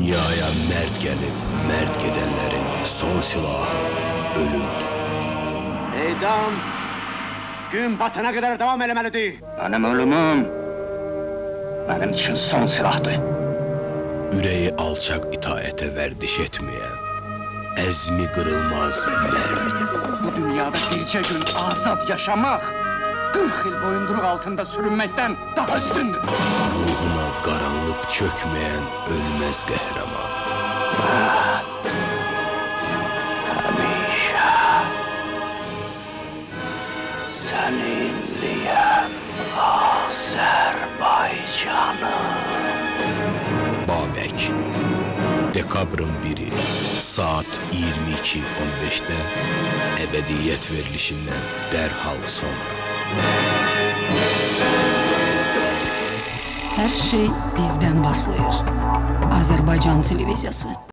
Dünyaya mərd gəlib, mərd gedənlərin son silahı ölümdür. Edam gün batana kadar devam eləməlidir. Mənim ölümüm mənim üçün son silahdır. Ürəyi alçaq itaətə vərdiş etməyən, əzmi qırılmaz mərd. Bu dünyada bircə gün azad yaşamaq 40 il boyunduruq altında sürünməkdən daha üstündür. Ruhuna qaranlıq çökməyən ölməz qəhrəman. Həmişə səninliyəm Azərbaycanım. Babək, dekabrın 1-i, saat 22:15-də əbədiyyət verilişindən dərhal sonra. Hər şey bizdən başlayır. Azərbaycan televiziyası.